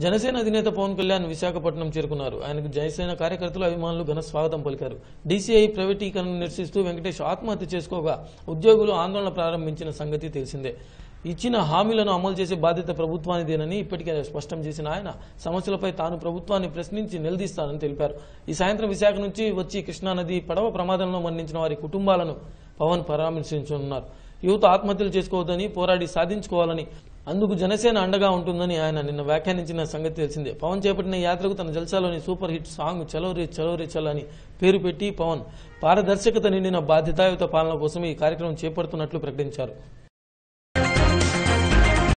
జనసేన అధినేత పవన్ కళ్యాణ్ విశాఖపట్నం చేరుకున్నారు. ఆయనకు జనసేన కార్యకర్తలు, అభిమానులు ఘన స్వాగతం పలికారు. DCI ప్రైవేటీకరణను నిరసిస్తూ వెంకటేష్ ఆత్మహత్య చేసుకోగా ఉద్యోగులు ఆందోళన ప్రారంభించిన సంగతి తెలిసిందే. ఇచ్చిన హామీలను అమలు చేసే బాధ్యత ప్రభుత్వానిదేనని ఇప్పటికే స్పష్టం చేసిన ఆయన సమస్యలపై తాను ప్రభుత్వాన్ని ప్రశ్నించి నిలదీస్తానని తెలిపారు. ఈ సాయంత్రం విశాఖ నుంచి వచ్చి కృష్ణానది పడవ ప్రమాదంలో మరణించిన వారి కుటుంబాలను పవన్ పరామర్శించనున్నారు. యువత ఆత్మహత్యలు చేసుకోవద్దని, పోరాడి సాధించుకోవాలని, అందుకు జనసేన అండగా ఉంటుందని ఆయన నిన్న వ్యాఖ్యానించిన సంగతి తెలిసిందే. పవన్ చేపట్టిన యాత్రకు తన జల్సాలోని సూపర్ హిట్ సాంగ్ చలో రే చలో రే చల్ అని పేరు పెట్టి పవన్ పారదర్శకత నిండిన బాధ్యతాయుత పాలన కోసం ఈ కార్యక్రమం చేపడుతున్నట్లు ప్రకటించారు.